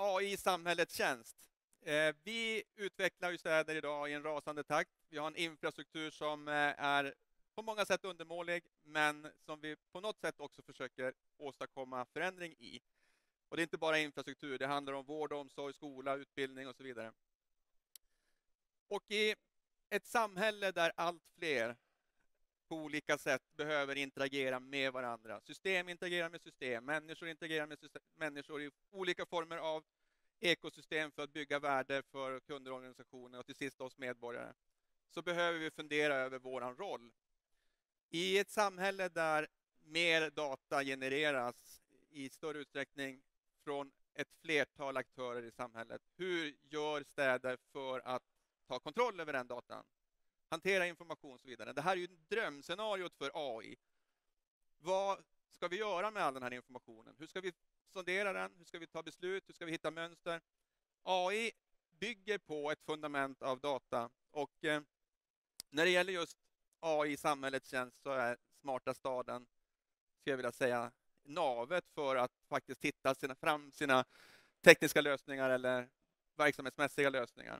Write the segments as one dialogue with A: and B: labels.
A: AI i samhällets tjänst. Vi utvecklar ju städer idag i en rasande takt. Vi har en infrastruktur som är på många sätt undermålig, men som vi på något sätt också försöker åstadkomma förändring i. Och det är inte bara infrastruktur, det handlar om vård, omsorg, skola, utbildning och så vidare. Och i ett samhälle där allt fler på olika sätt behöver interagera med varandra. System interagerar med system, människor interagerar med människor i olika former av ekosystem för att bygga värde för kunder, organisationer och till sist oss medborgare. Så behöver vi fundera över våran roll. I ett samhälle där mer data genereras i större utsträckning från ett flertal aktörer i samhället. Hur gör städer för att ta kontroll över den datan? Hantera information och så vidare. Det här är ju drömscenariot för AI. Vad ska vi göra med all den här informationen? Hur ska vi sondera den? Hur ska vi ta beslut? Hur ska vi hitta mönster? AI bygger på ett fundament av data. Och när det gäller just AI i samhällets tjänst så är smarta staden, ska jag vilja säga, navet för att faktiskt hitta fram sina tekniska lösningar eller verksamhetsmässiga lösningar.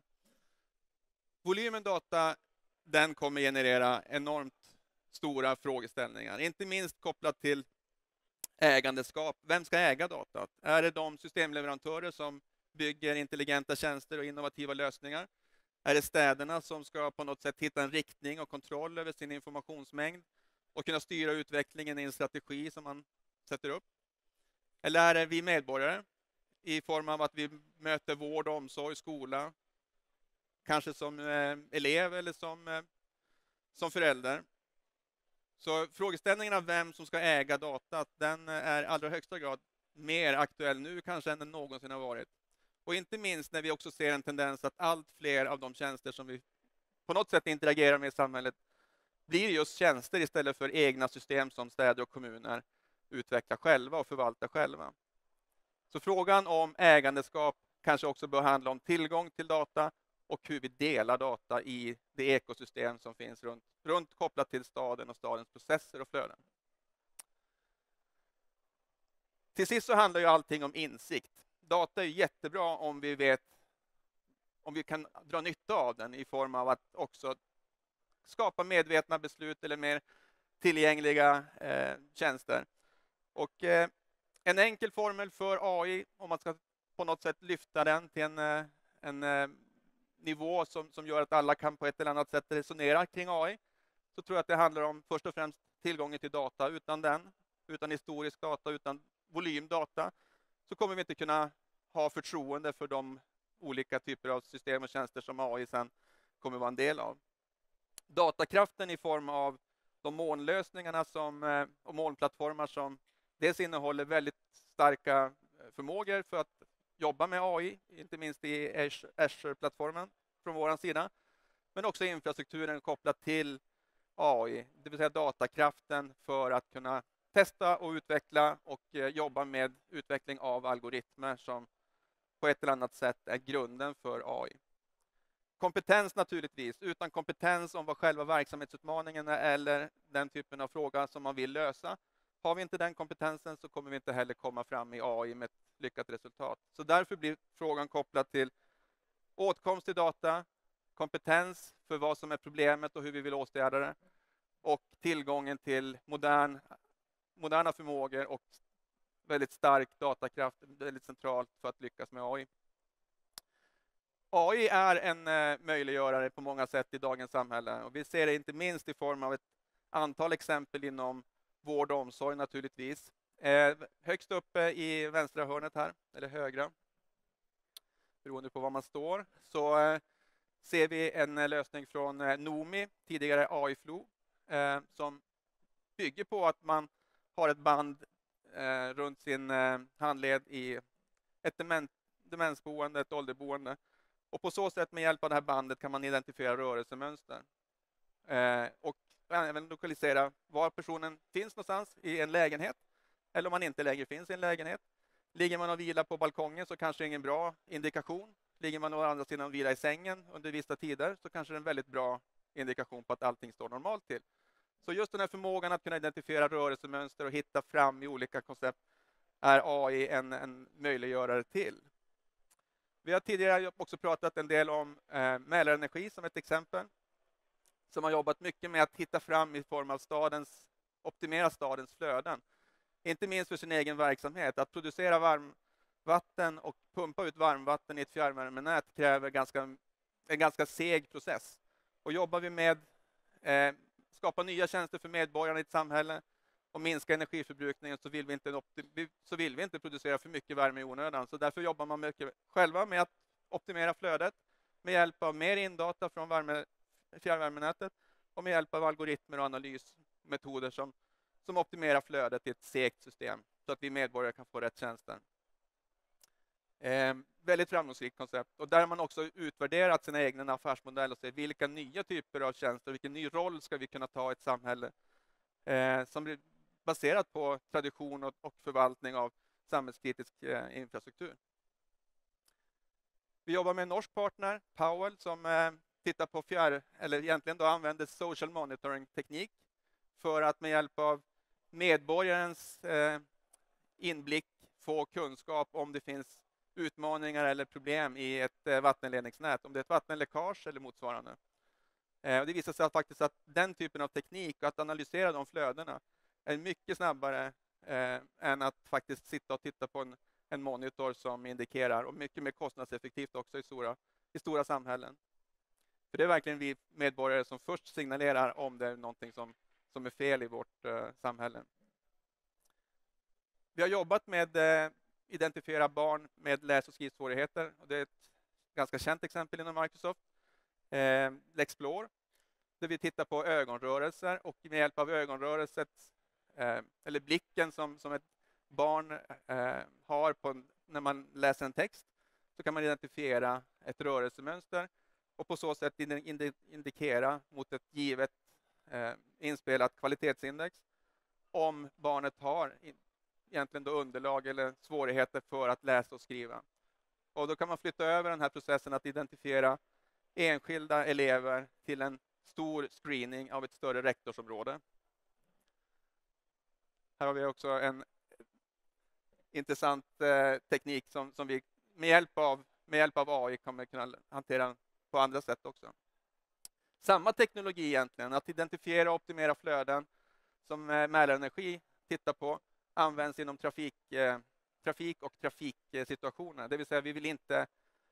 A: Volymen data, den kommer generera enormt stora frågeställningar. Inte minst kopplat till ägandeskap. Vem ska äga datat? Är det de systemleverantörer som bygger intelligenta tjänster och innovativa lösningar? Är det städerna som ska på något sätt hitta en riktning och kontroll över sin informationsmängd och kunna styra utvecklingen i en strategi som man sätter upp? Eller är det vi medborgare i form av att vi möter vård, omsorg, skola, kanske som elev eller som förälder? Så frågeställningen av vem som ska äga datat, den är i allra högsta grad mer aktuell nu kanske än den någonsin har varit. Och inte minst när vi också ser en tendens att allt fler av de tjänster som vi på något sätt interagerar med i samhället blir just tjänster istället för egna system som städer och kommuner utvecklar själva och förvaltar själva. Så frågan om ägandeskap kanske också bör handla om tillgång till data och hur vi delar data i det ekosystem som finns runt kopplat till staden och stadens processer och flöden. Till sist så handlar ju allting om insikt. Data är jättebra om vi kan dra nytta av den i form av att också skapa medvetna beslut eller mer tillgängliga tjänster. Och en enkel formel för AI, om man ska på något sätt lyfta den till en nivå som gör att alla kan på ett eller annat sätt resonera kring AI, så tror jag att det handlar om först och främst tillgången till data. Utan historisk data, utan volymdata, så kommer vi inte kunna ha förtroende för de olika typer av system och tjänster som AI sen kommer vara en del av. Datakraften i form av de molnlösningarna och molnplattformar som dels innehåller väldigt starka förmågor för att jobba med AI, inte minst i Azure-plattformen från vår sida, men också infrastrukturen kopplat till AI, det vill säga datakraften för att kunna testa och utveckla och jobba med utveckling av algoritmer som på ett eller annat sätt är grunden för AI. Kompetens naturligtvis. Utan kompetens om vad själva verksamhetsutmaningen är eller den typen av fråga som man vill lösa. Har vi inte den kompetensen så kommer vi inte heller komma fram i AI med ett lyckat resultat. Så därför blir frågan kopplad till åtkomst till data, kompetens för vad som är problemet och hur vi vill åtgärda det och tillgången till moderna förmågor och väldigt stark datakraft, väldigt centralt för att lyckas med AI. AI är en möjliggörare på många sätt i dagens samhälle och vi ser det inte minst i form av ett antal exempel inom vård och omsorg naturligtvis. Högst uppe i vänstra hörnet här, eller högra, beroende på var man står, så ser vi en lösning från Nomi, tidigare AI-Flo, som bygger på att man har ett band runt sin handled i ett demensboende, ett ålderboende. Och på så sätt med hjälp av det här bandet kan man identifiera rörelsemönster. Och även lokalisera var personen finns någonstans i en lägenhet. Eller om man inte längre finns i en lägenhet. Ligger man och vilar på balkongen så kanske det är ingen bra indikation. Ligger man å andra sidan och vilar i sängen under vissa tider så kanske det är en väldigt bra indikation på att allting står normalt till. Så just den här förmågan att kunna identifiera rörelsemönster och hitta fram i olika koncept är AI en möjliggörare till. Vi har tidigare också pratat en del om Mälarenergi som ett exempel. Som har jobbat mycket med att hitta fram i form av optimera stadens flöden. Inte minst för sin egen verksamhet. Att producera varmvatten och pumpa ut varmvatten i ett fjärrvärmenät kräver en ganska seg process. Och jobbar vi med skapa nya tjänster för medborgarna i ett samhälle och minska energiförbrukningen så vill vi inte producera för mycket värme i onödan. Så därför jobbar man mycket själva med att optimera flödet med hjälp av mer indata från fjärrvärmenätet och med hjälp av algoritmer och analysmetoder som optimerar flödet i ett segt system så att vi medborgare kan få rätt tjänster. Väldigt framgångsrikt koncept och där har man också utvärderat sina egna affärsmodeller och ser vilka nya typer av tjänster, vilken ny roll ska vi kunna ta i ett samhälle som blir baserat på tradition och förvaltning av samhällskritisk infrastruktur. Vi jobbar med en norsk partner, Powell, som tittar på egentligen då använder social monitoring-teknik för att med hjälp av medborgarens inblick få kunskap om det finns utmaningar eller problem i ett vattenledningsnät, om det är ett vattenläckage eller motsvarande. Det visar sig faktiskt att den typen av teknik och att analysera de flödena är mycket snabbare än att faktiskt sitta och titta på en monitor som indikerar och mycket mer kostnadseffektivt också i stora samhällen. För det är verkligen vi medborgare som först signalerar om det är någonting som är fel i vårt samhälle. Vi har jobbat med identifiera barn med läs- och skrivsvårigheter. Och det är ett ganska känt exempel inom Microsoft. Lexplore, där vi tittar på ögonrörelser och med hjälp av ögonrörelset eller blicken som ett barn har när man läser en text så kan man identifiera ett rörelsemönster och på så sätt indikera mot ett givet inspelat kvalitetsindex om barnet har egentligen då underlag eller svårigheter för att läsa och skriva. Och då kan man flytta över den här processen att identifiera enskilda elever till en stor screening av ett större rektorsområde. Här har vi också en intressant teknik som vi med hjälp av AI kommer kunna hantera på andra sätt också. Samma teknologi egentligen, att identifiera och optimera flöden som Mälarenergi tittar på, används inom trafik och trafiksituationer. Det vill säga vi vill inte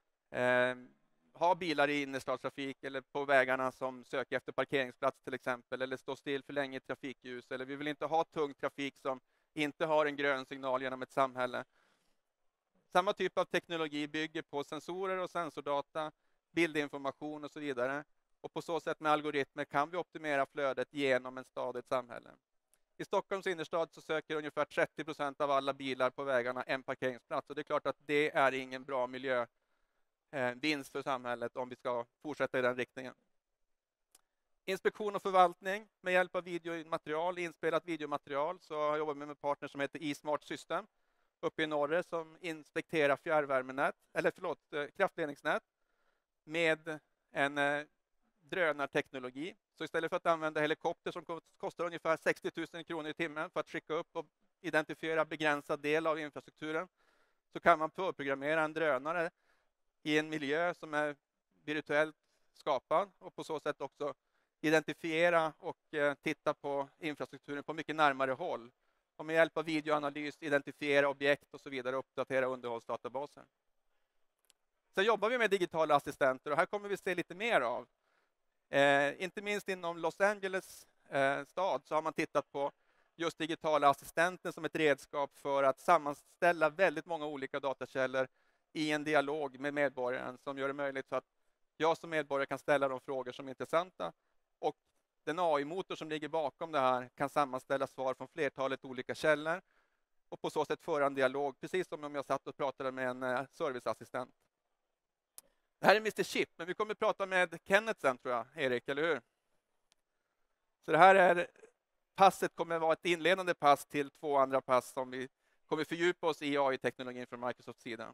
A: ha bilar i innerstadstrafik eller på vägarna som söker efter parkeringsplats till exempel eller står still för länge i trafikljus. Eller vi vill inte ha tung trafik som inte har en grön signal genom ett samhälle. Samma typ av teknologi bygger på sensorer och sensordata, bildinformation och så vidare. Och på så sätt med algoritmer kan vi optimera flödet genom en stad, ett samhälle. I Stockholms innerstad så söker ungefär 30% av alla bilar på vägarna en parkeringsplats. Och det är klart att det är ingen bra miljövinst för samhället om vi ska fortsätta i den riktningen. Inspektion och förvaltning med hjälp av inspelat videomaterial så har jag jobbat med en partner som heter eSmart System uppe i norre som inspekterar kraftledningsnät med en drönarteknologi. Så istället för att använda helikopter som kostar ungefär 60 000 kronor i timmen för att skicka upp och identifiera begränsad del av infrastrukturen så kan man förprogrammera en drönare i en miljö som är virtuellt skapad och på så sätt också identifiera och titta på infrastrukturen på mycket närmare håll. Och med hjälp av videoanalys identifiera objekt och så vidare och uppdatera underhållsdatabaser. Sen jobbar vi med digitala assistenter och här kommer vi se lite mer av. Inte minst inom Los Angeles stad så har man tittat på just digitala assistenter som ett redskap för att sammanställa väldigt många olika datakällor i en dialog med medborgaren som gör det möjligt så att jag som medborgare kan ställa de frågor som är intressanta och den AI-motor som ligger bakom det här kan sammanställa svar från flertalet olika källor och på så sätt föra en dialog, precis som om jag satt och pratade med en serviceassistent. Det här är Mr. Chip, men vi kommer att prata med Kenneth sen tror jag, Erik, eller hur? Så det här passet kommer att vara ett inledande pass till 2 andra pass som vi kommer fördjupa oss i AI-teknologin från Microsofts sida.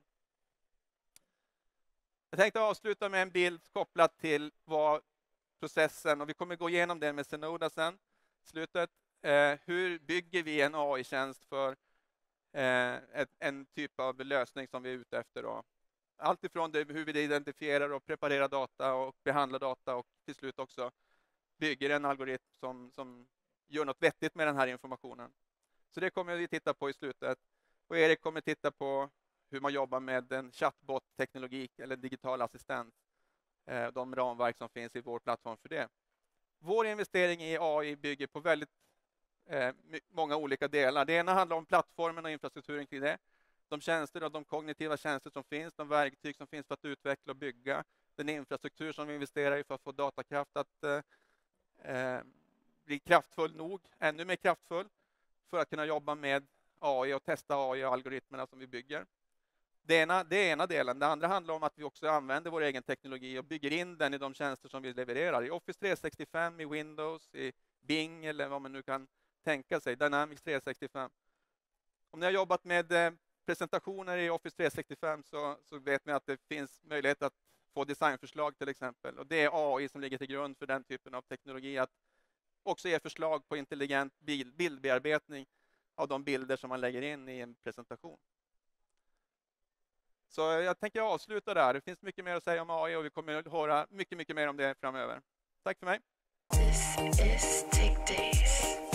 A: Jag tänkte avsluta med en bild kopplat till vad processen, och vi kommer gå igenom det med Zenoda sen, slutet. Hur bygger vi en AI-tjänst för en typ av lösning som vi är ute efter då? allt ifrån hur vi identifierar och preparerar data och behandlar data och till slut också bygger en algoritm som gör något vettigt med den här informationen. Så det kommer vi titta på i slutet. Och Erik kommer titta på hur man jobbar med en chatbot-teknologi eller digital assistent. De ramverk som finns i vår plattform för det. Vår investering i AI bygger på väldigt många olika delar. Det ena handlar om plattformen och infrastrukturen kring det. De tjänster och de kognitiva tjänster som finns, de verktyg som finns för att utveckla och bygga, den infrastruktur som vi investerar i för att få datakraft att bli kraftfull nog, ännu mer kraftfull, för att kunna jobba med AI och testa AI och algoritmerna som vi bygger. Det är ena delen. Det andra handlar om att vi också använder vår egen teknologi och bygger in den i de tjänster som vi levererar. I Office 365, i Windows, i Bing eller vad man nu kan tänka sig, Dynamics 365. Om ni har jobbat med presentationer i Office 365 så vet ni att det finns möjlighet att få designförslag till exempel. Och det är AI som ligger till grund för den typen av teknologi, att också ge förslag på intelligent bildbearbetning av de bilder som man lägger in i en presentation. Så jag tänker avsluta där. Det finns mycket mer att säga om AI och vi kommer att höra mycket mer om det framöver. Tack för mig. This is Tech Days.